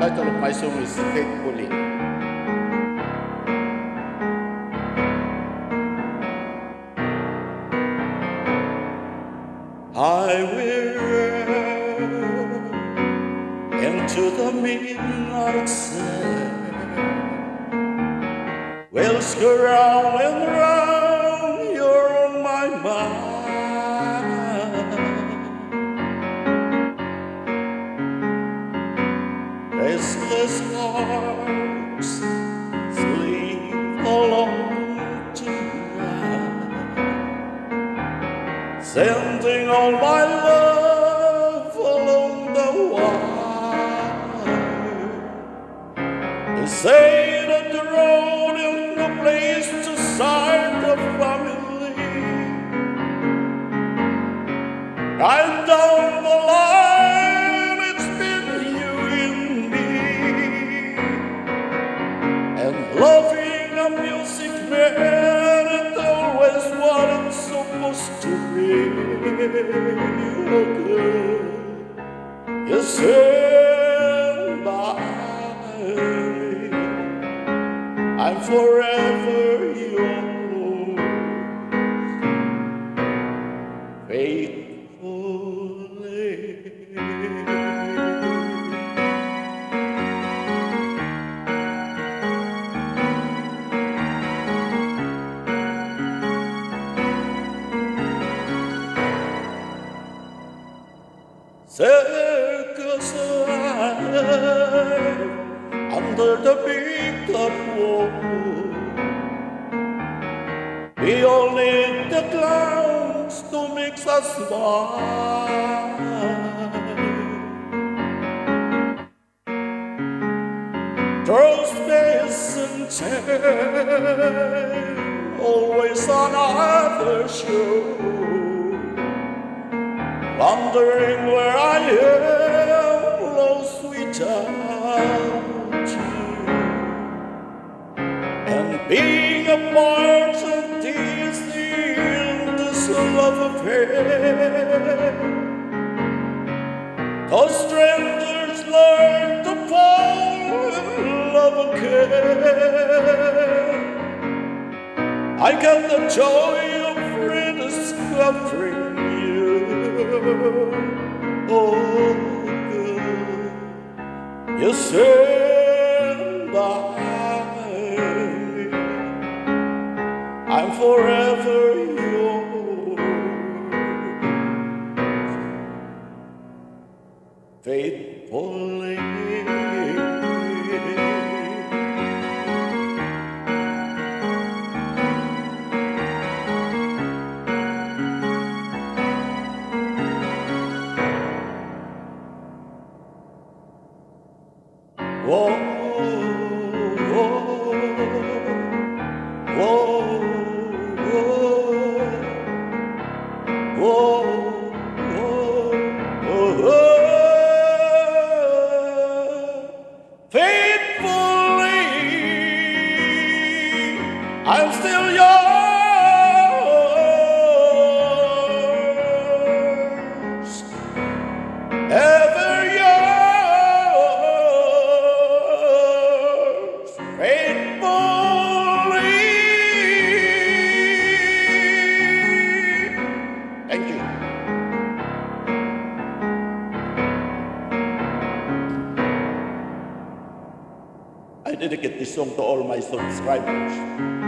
Title of my song is Faithfully. I will into the midnight sun, whilst round and round you're on my mind. Restless hearts sleep alone tonight, sending all my love along the wire. They say that the road is no place to start a family. Right down the line, it's been you and me, and loving a music man, it's always what it's supposed to be. Oh, good. You stand by me, I'm forever yours, faithfully. Circus life under the big top wall, we all need the clowns to make us smile. Throw space and time, always on either show, wondering where I am lost without you, and being apart and teasing in this love affair. Those strangers learn to fall in love again. I get the joy of rediscovering you. Oh, good. You stand by me, I'm forever yours, faithfully. Whoa, whoa, whoa, whoa, whoa, whoa. Faithfully, I'm still yours, ever yours, faithfully. Thank you. I dedicate this song to all my subscribers.